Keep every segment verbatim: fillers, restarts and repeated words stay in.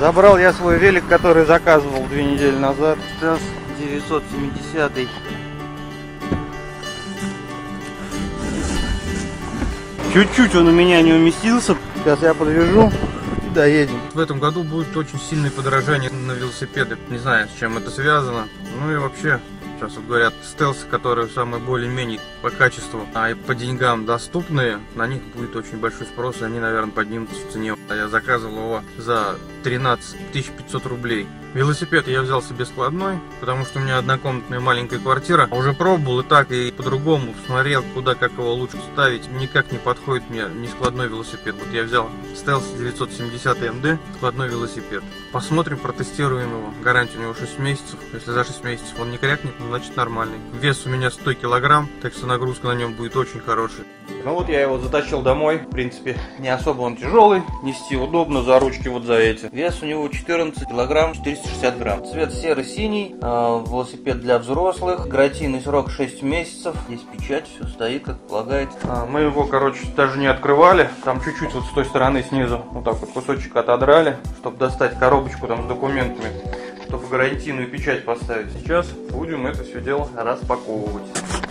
Забрал я свой велик, который заказывал две недели назад. Стелс девятьсот семьдесят. Чуть-чуть он у меня не уместился. Сейчас я подвяжу и доедем. В этом году будет очень сильное подорожание на велосипеды. Не знаю, с чем это связано. Ну и вообще, сейчас вот говорят, стелсы, которые самые более-менее по качеству, а и по деньгам доступные, на них будет очень большой спрос, и они, наверное, поднимутся в цене. Я заказывал его за тринадцать тысяч пятьсот рублей. Велосипед я взял себе складной, потому что у меня однокомнатная маленькая квартира. Уже пробовал и так, и по-другому смотрел, куда, как его лучше ставить. Никак не подходит мне ни складной велосипед. Вот я взял Стелс девятьсот семьдесят эм дэ, складной велосипед. Посмотрим, протестируем его. Гарантия у него шесть месяцев. Если за шесть месяцев он не крякнет, значит нормальный. Вес у меня сто килограмм, так что нагрузка на нем будет очень хорошая. Ну вот я его затащил домой. В принципе, не особо он тяжелый. Нести удобно, за ручки вот за эти. Вес у него четырнадцать килограмм, четыреста шестьдесят грамм. Цвет серо-синий. Э, велосипед для взрослых. Гарантийный срок шесть месяцев. Здесь печать, все стоит, как полагается. А, мы его, короче, даже не открывали. Там чуть-чуть вот с той стороны снизу вот так вот кусочек отодрали, чтобы достать коробочку там с документами, чтобы гарантийную печать поставить. Сейчас будем это все дело распаковывать.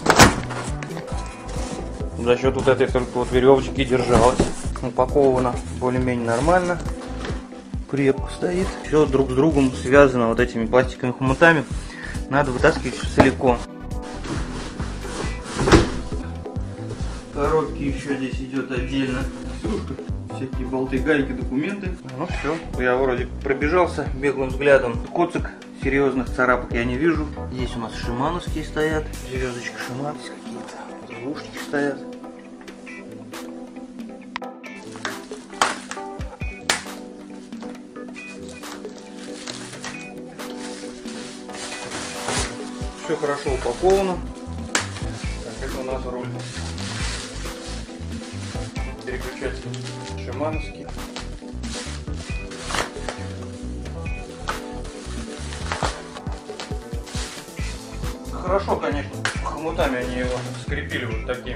За счет вот этой только вот веревочки держалась. Упаковано более-менее нормально. Крепко стоит. Все друг с другом связано вот этими пластиковыми хомутами. Надо вытаскивать целиком. Коробки еще здесь идет отдельно. Всякие болты, гайки, документы. Ну все, я вроде пробежался беглым взглядом. Коцик, серьезных царапок я не вижу. Здесь у нас шимановские стоят. Звездочка Шиман, здесь какие-то заглушки стоят. Все хорошо упаковано. Так, это у нас руль. Переключатель шимановский. Хорошо, конечно, хомутами они его скрепили вот такими.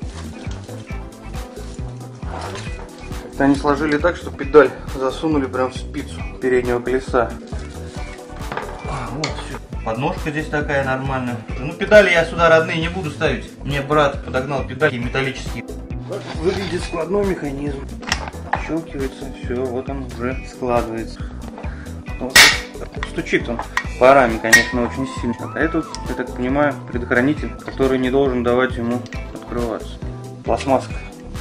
Как-то они сложили так, что педаль засунули прям в спицу переднего колеса. Вот, все. Подножка здесь такая нормальная. Ну, педали я сюда родные не буду ставить. Мне брат подогнал педали металлические. Выглядит складной механизм. Щелкивается, все, вот он уже складывается. Вот. Стучит он парами, конечно, очень сильно. А это, я так понимаю, предохранитель, который не должен давать ему открываться. Пластмасска.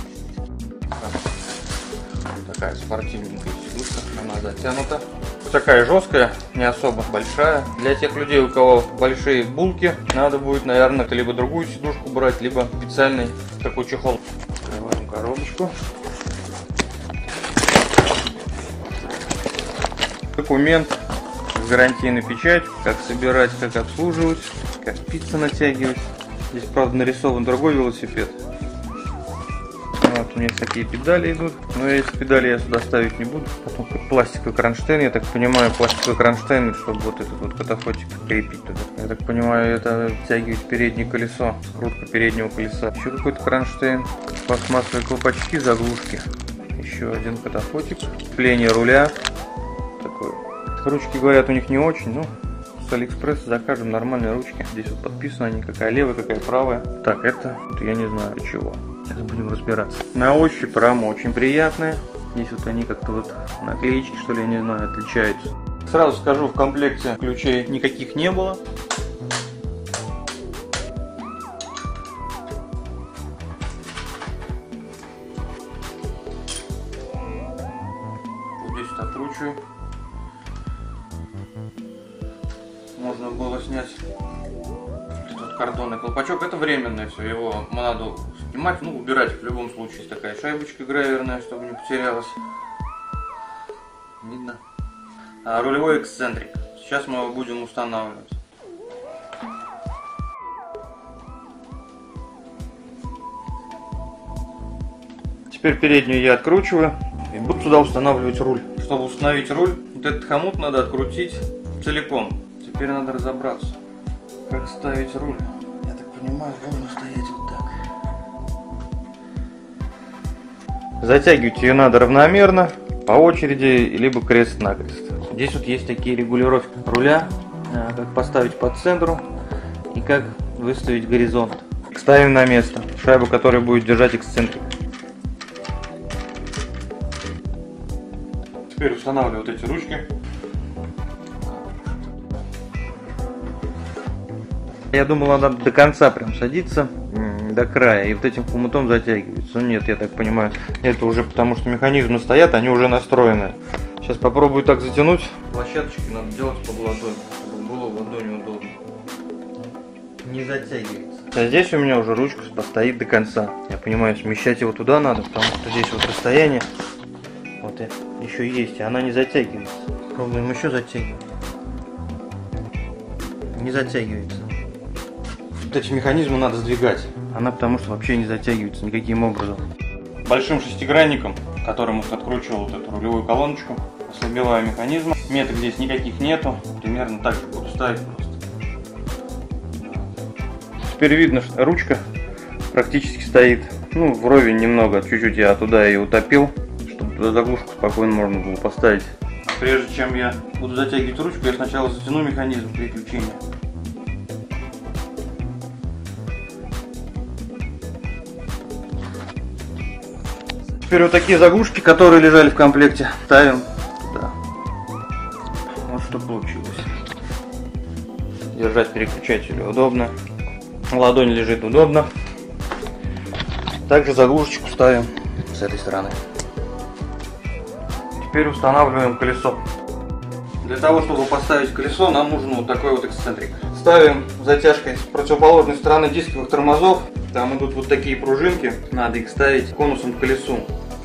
Такая спортивненькая сидушка, она затянута. Такая жесткая, не особо большая. Для тех людей, у кого большие булки, надо будет, наверное, либо другую сидушку брать, либо специальный такой чехол. Открываем коробочку. Документ с гарантийной печать, как собирать, как обслуживать, как спицы натягивать. Здесь, правда, нарисован другой велосипед. Вот у меня такие педали идут, но эти педали я сюда ставить не буду. Потом пластиковый кронштейн, я так понимаю, пластиковый кронштейн, чтобы вот этот вот катафотик крепить туда. Я так понимаю, это втягивать переднее колесо, скрутка переднего колеса. Еще какой-то кронштейн, пластмассовые колпачки, заглушки. Еще один катафотик, крепление руля. Такое. Ручки, говорят, у них не очень, но с Алиэкспресс закажем нормальные ручки. Здесь вот подписаны они, какая левая, какая правая. Так, это, это я не знаю для чего. Сейчас будем разбираться. На ощупь рама очень приятная. Здесь вот они как-то вот наклеечки, что ли, я не знаю, отличаются. Сразу скажу, в комплекте ключей никаких не было. Вот здесь вот откручиваю. Можно было снять этот картонный колпачок. Это временное все, его надо снимать, ну убирать в любом случае. Есть такая шайбочка гравирная, чтобы не потерялась. Видно? А, рулевой эксцентрик. Сейчас мы его будем устанавливать. Теперь переднюю я откручиваю и буду сюда устанавливать руль. Чтобы установить руль, вот этот хомут надо открутить целиком. Теперь надо разобраться, как ставить руль. Я так понимаю, должен стоять вот так. Затягивать ее надо равномерно, по очереди, либо крест-накрест. Здесь вот есть такие регулировки руля, как поставить по центру и как выставить горизонт. Ставим на место шайбу, которая будет держать эксцентрик. Теперь устанавливаю вот эти ручки. Я думал, надо до конца прям садиться, до края, и вот этим хомутом затягивается. Но нет, я так понимаю, это уже потому, что механизмы стоят, они уже настроены. Сейчас попробую так затянуть. Площадочки надо делать под ладонь, чтобы было в ладони удобно. Не затягивается. А здесь у меня уже ручка постоит до конца. Я понимаю, смещать его туда надо, потому что здесь вот расстояние вот еще есть, и она не затягивается. Пробуем еще затягивать. Не затягивается. Вот эти механизмы надо сдвигать. Она потому что вообще не затягивается никаким образом. Большим шестигранником, которым вот откручивал вот эту рулевую колоночку, ослабеваю механизм. Меток здесь никаких нету. Примерно так же буду ставить просто. Теперь видно, что ручка практически стоит, ну, вровень немного, чуть-чуть я туда ее утопил, чтобы заглушку спокойно можно было поставить. Прежде чем я буду затягивать ручку, я сначала затяну механизм переключения. Теперь вот такие заглушки, которые лежали в комплекте, ставим туда. Вот что получилось. Держать переключатель удобно. Ладонь лежит удобно. Также заглушечку ставим с этой стороны. Теперь устанавливаем колесо. Для того, чтобы поставить колесо, нам нужен вот такой вот эксцентрик. Ставим затяжкой с противоположной стороны дисковых тормозов. Там идут вот такие пружинки. Надо их ставить конусом к колесу.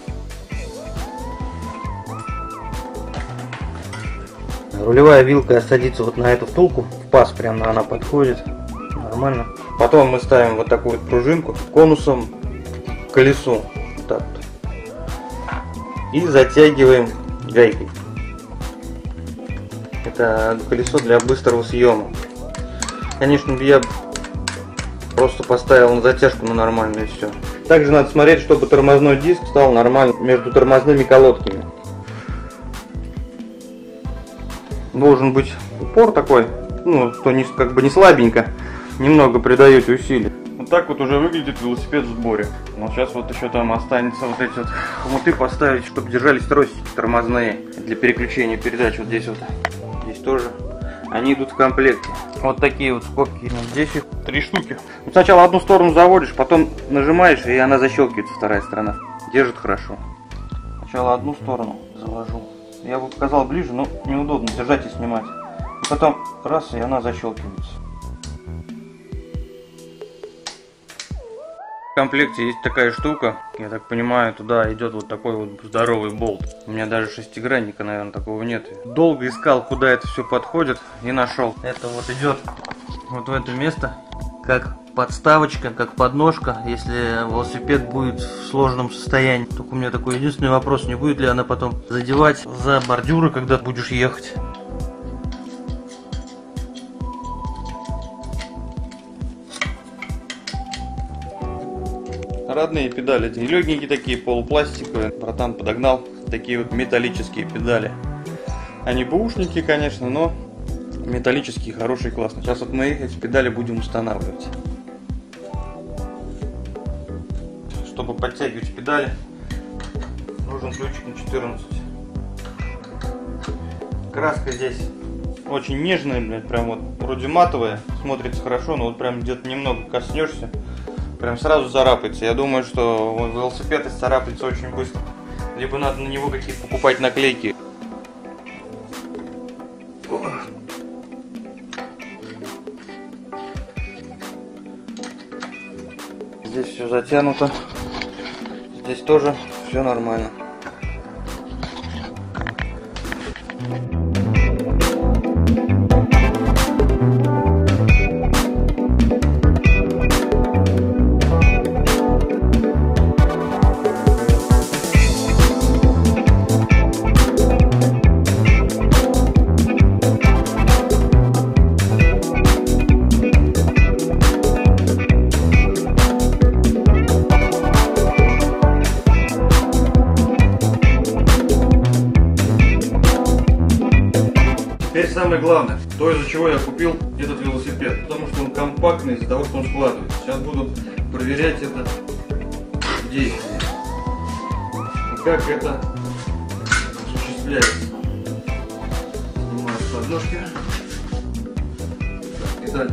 Рулевая вилка садится вот на эту втулку. В паз прямо она подходит. Нормально. Потом мы ставим вот такую вот пружинку конусом к колесу. Вот так вот. И затягиваем гайкой. Это колесо для быстрого съема. Конечно, я просто поставил на затяжку на нормальную и все. Также надо смотреть, чтобы тормозной диск стал нормально между тормозными колодками. Должен быть упор такой, ну, что не, как бы не слабенько, немного придаете усилий. Вот так вот уже выглядит велосипед в сборе. Но сейчас вот еще там останется вот эти вот хомуты поставить, чтобы держались тросики тормозные для переключения передач. Вот здесь вот, здесь тоже. Они идут в комплекте. Вот такие вот скобки. Здесь их три штуки. Вот сначала одну сторону заводишь, потом нажимаешь, и она защелкивается, вторая сторона. Держит хорошо. Сначала одну сторону заложу. Я бы показал ближе, но неудобно держать и снимать. И потом раз, и она защелкивается. В комплекте есть такая штука. Я так понимаю, туда идет вот такой вот здоровый болт. У меня даже шестигранника, наверное, такого нет. Долго искал, куда это все подходит, и нашел. Это вот идет вот в это место, как подставочка, как подножка, если велосипед будет в сложном состоянии. Только у меня такой единственный вопрос, не будет ли она потом задевать за бордюры, когда будешь ехать. Родные педали, легенькие такие, полупластиковые. Братан подогнал такие вот металлические педали. Они бэушники, конечно, но металлические, хорошие, классные. Сейчас вот мы эти педали будем устанавливать. Чтобы подтягивать педали, нужен ключик на четырнадцать. Краска здесь очень нежная, блядь, прям вот вроде матовая, смотрится хорошо, но вот прям где-то немного коснешься, прям сразу царапается. Я думаю, что велосипед исцарапается очень быстро. Либо надо на него какие-то покупать наклейки. Здесь все затянуто. Здесь тоже все нормально. Теперь самое главное, то, из-за чего я купил этот велосипед. Потому что он компактный, из-за того, что он складывается. Сейчас буду проверять это в действии. И как это осуществляется. Снимаю с подножки. Так, и далее.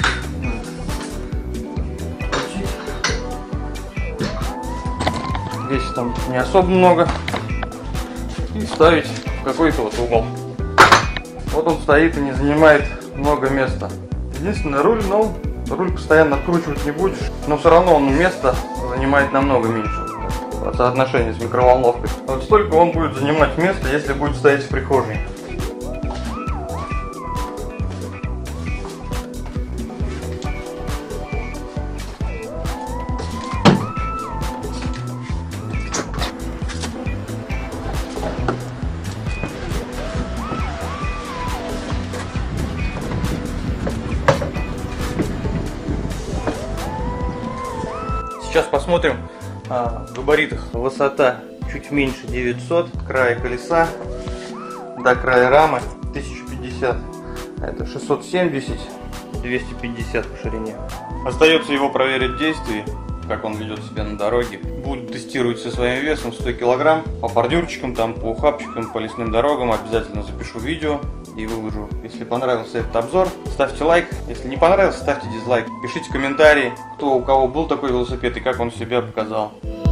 Весит там не особо много. И ставить в какой-то вот угол. Вот он стоит и не занимает много места. Единственное, руль, ну, руль постоянно откручивать не будешь, но все равно он места занимает намного меньше по соотношению с микроволновкой. Вот столько он будет занимать места, если будет стоять в прихожей. Сейчас посмотрим а, в габаритах. Высота чуть меньше девятьсот, края колеса до края рамы тысяча пятьдесят. Это шестьсот семьдесят, двести пятьдесят по ширине. Остается его проверить в действии, как он ведет себя на дороге. Буду тестировать со своим весом сто килограмм. По бордюрчикам, там, по ухабчикам, по лесным дорогам обязательно запишу видео и выложу. Если понравился этот обзор, ставьте лайк. Если не понравился, ставьте дизлайк. Пишите комментарии, кто у кого был такой велосипед и как он себя показал.